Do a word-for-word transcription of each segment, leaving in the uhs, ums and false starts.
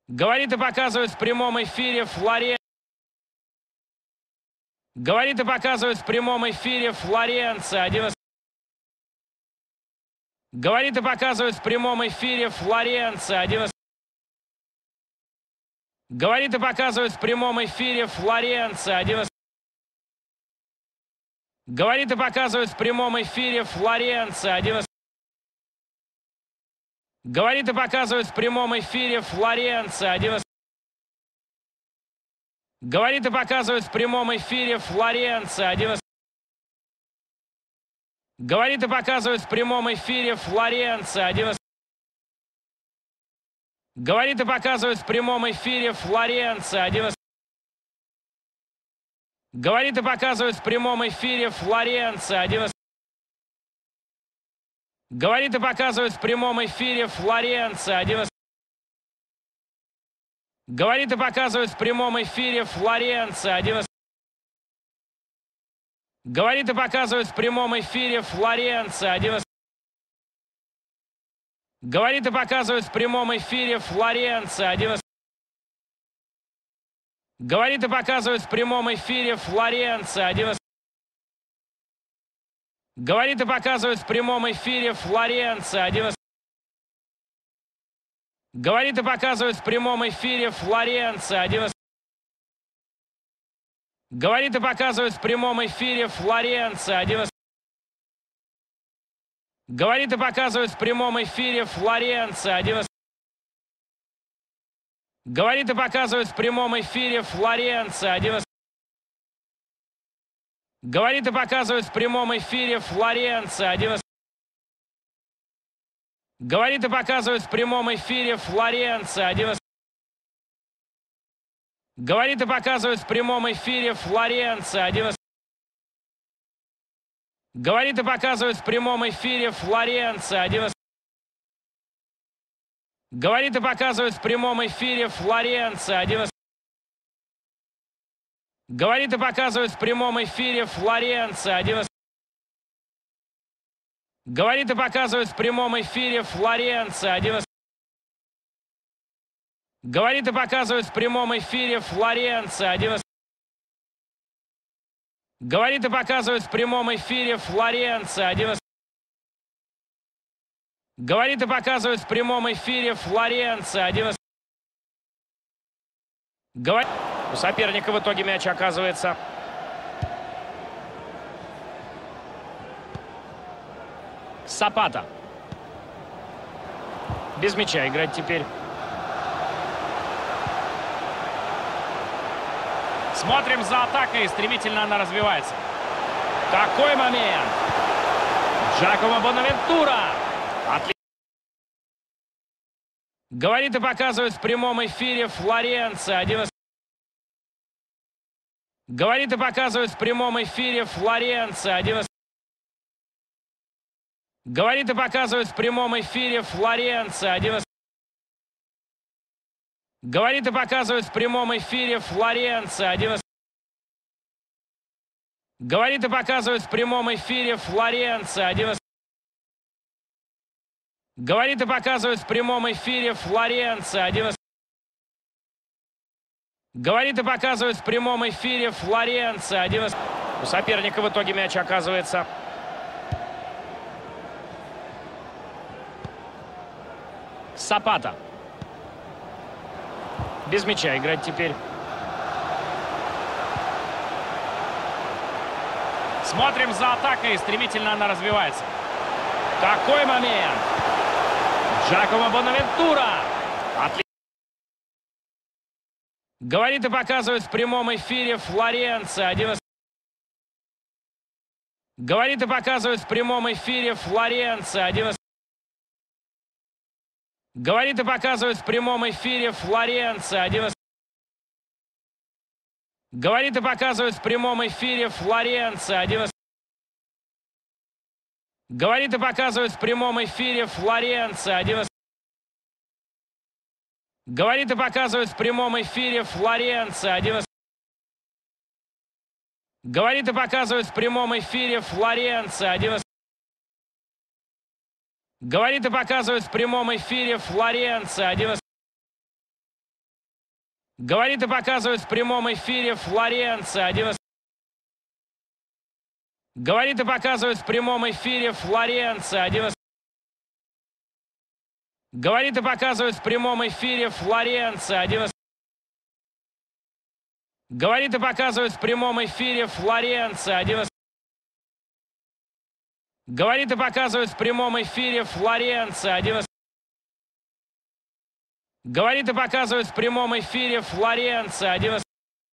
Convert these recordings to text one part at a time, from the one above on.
Говорит и показывает в прямом эфире Флорен... Говорит и показывает в прямом эфире Флоренция. Один из... Говорит и показывает в прямом эфире Флоренция. Один из... Говорит и показывает в прямом эфире Флоренция. Один из... Говорит и показывает в прямом эфире Флоренция. Один из... Говорит и показывает в прямом эфире Флоренция. Один из... Говорит и показывает в прямом эфире Флоренция. Один из... Говорит и показывает в прямом эфире Флоренция. Один из... Говорит и показывает в прямом эфире Флоренция. Один из... Говорит и показывает в прямом эфире Флоренция. Один из... Говорит и показывает в прямом эфире Флоренция. Один из... Говорит и показывает в прямом эфире Флоренция. Один из... Говорит и показывает в прямом эфире Флоренция. Один из... Говорит и показывает в прямом эфире Флоренция. Один из... Говорит и показывает в прямом эфире Флоренция. Один из... Говорит и показывает в прямом эфире Флоренция. Один из... Говорит и показывает в прямом эфире Флоренция. Один из... Говорит и показывает в прямом эфире Флоренция. Один из... Говорит и показывает в прямом эфире Флоренция. Один из... Говорит и показывает в прямом эфире Флоренция. Один из... Говорит и показывает в прямом эфире Флоренция. Один из... Говорит и показывает в прямом эфире Флоренция. Один из... Говорит и показывает в прямом эфире Флоренция. Один из... Говорит и показывает в прямом эфире Флоренция. Один из... Говорит и показывает в прямом эфире Флоренция. Один из... Говорит и показывает в прямом эфире Флоренция. Один из... Говорит и показывает в прямом эфире Флоренция. Один из... Говорит и показывает в прямом эфире Флоренция. Один из... Говорит и показывает в прямом эфире Флоренция. Один из... Говорит и показывает в прямом эфире Флоренция. Один из... Говорит... У соперника в итоге мяч оказывается. Сапата. Без мяча играть теперь. Смотрим за атакой. Стремительно она развивается. Какой момент! Джакомо Бонавентура. Отлично. Говорит и показывает в прямом эфире Флоренция. Один из... Говорит и показывает в прямом эфире Флоренция. Один из... Говорит и показывает в прямом эфире Флоренция. Один из... Говорит и показывает в прямом эфире Флоренция. Один из... Говорит и показывает в прямом эфире Флоренция. Один из... Говорит и показывает в прямом эфире Флоренция. Один из... Говорит и показывает в прямом эфире Флоренция. Один из... У соперника в итоге мяч оказывается. Сапата. Без мяча играть теперь. Смотрим за атакой. Стремительно она развивается. Какой момент! Джакомо Бонавентура. Отлично. Говорит и показывает в прямом эфире Флоренция. Один из... Говорит и показывает в прямом эфире Флоренция. Один из... Говорит и показывает в прямом эфире Флоренция. Один из... Говорит и показывает в прямом эфире Флоренция. Один из... Говорит и показывает в прямом эфире Флоренция. Один из... Говорит и показывает в прямом эфире Флоренция. Один из... Говорит и показывает в прямом эфире Флоренция. Один из... Говорит и показывает в прямом эфире Флоренция. Один из... Говорит и показывает в прямом эфире Флоренция. Один из... Говорит и показывает в прямом эфире Флоренция. Один из... Говорит и показывает в прямом эфире Флоренция. Один из... Говорит и показывает в прямом эфире Флоренция. Один из... Говорит и показывает в прямом эфире Флоренция. Один из... Говорит и показывает в прямом эфире Флоренция. Один из...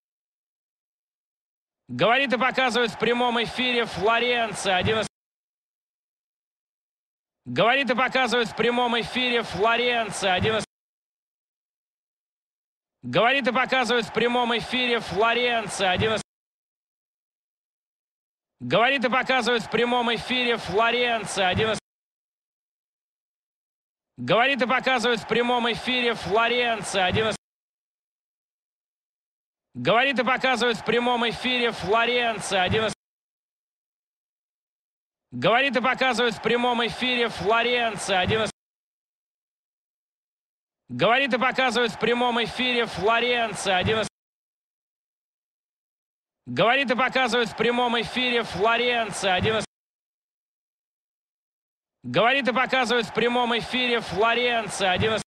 Говорит и показывает в прямом эфире Флоренция. Один из... Говорит и показывает в прямом эфире Флоренция. Один из... Говорит и показывает в прямом эфире Флоренция. Один из... Говорит и показывает в прямом эфире Флоренция. Один из... Говорит и показывает в прямом эфире Флоренция. Один из... Говорит и показывает в прямом эфире Флоренция. Один из... Говорит и показывает в прямом эфире Флоренция. Один из... Говорит и показывает в прямом эфире Флоренция. Один из... Говорит и показывает в прямом эфире Флоренция. Один из... Говорит и показывает в прямом эфире Флоренция. Один из...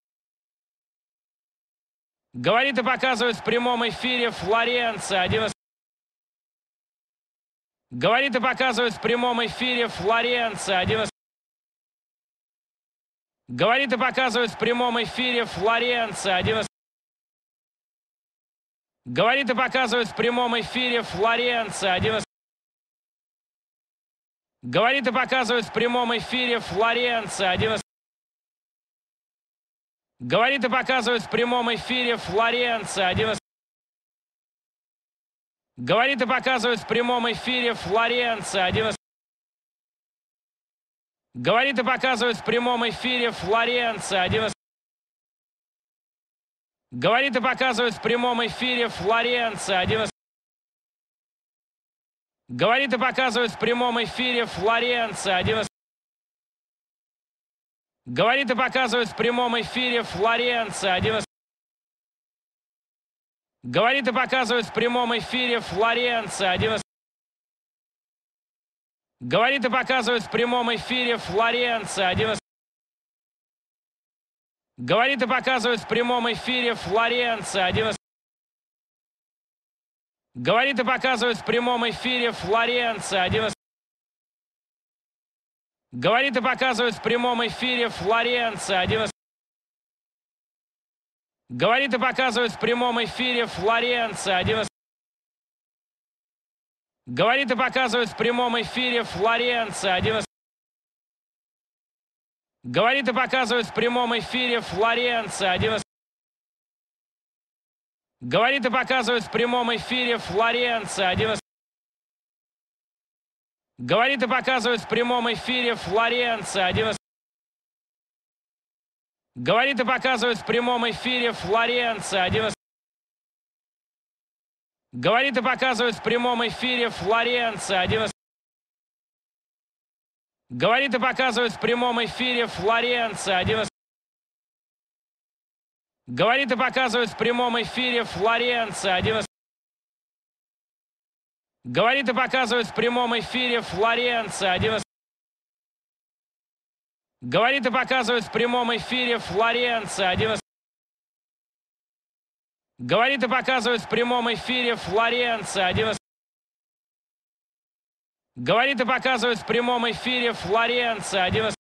Говорит и показывает в прямом эфире Флоренция. Один из... Говорит и показывает в прямом эфире Флоренция. Один из... Говорит и показывает в прямом эфире Флоренция. Один из... Говорит и показывает в прямом эфире Флоренция. Один из... Говорит и показывает в прямом эфире Флоренция. Один из... Говорит и показывает в прямом эфире Флоренция. Один из... Говорит и показывает в прямом эфире Флоренция. Один из... Говорит и показывает в прямом эфире Флоренция. Один из... Говорит и показывает в прямом эфире Флоренция. Один из... Говорит и показывает в прямом эфире Флоренция. Один из... Говорит и показывает в прямом эфире Флоренция. Один из... Говорит и показывает в прямом эфире Флоренция. Один из... Говорит и показывает в прямом эфире Флоренция. Один из... Говорит и показывает в прямом эфире Флоренция. Один из... Говорит и показывает в прямом эфире Флоренция. Один из... Говорит и показывает в прямом эфире Флоренция. Один из... Говорит и показывает в прямом эфире Флоренция. Один из... Говорит и показывает в прямом эфире Флоренция. Один из... Говорит и показывает в прямом эфире Флоренция. Один из... Говорит и показывает в прямом эфире Флоренция. Один из... Говорит и показывает в прямом эфире Флоренция. Один из... Говорит и показывает в прямом эфире Флоренция. Один из... Говорит и показывает в прямом эфире Флоренция. Один из... Говорит и показывает в прямом эфире Флоренция. Один из... Говорит и показывает в прямом эфире Флоренция. Один из... Говорит и показывает в прямом эфире Флоренция. Один из... Говорит и показывает в прямом эфире Флоренция. Один из... Говорит и показывает в прямом эфире Флоренция. Один из... Говорит и показывает в прямом эфире Флоренция. Один из...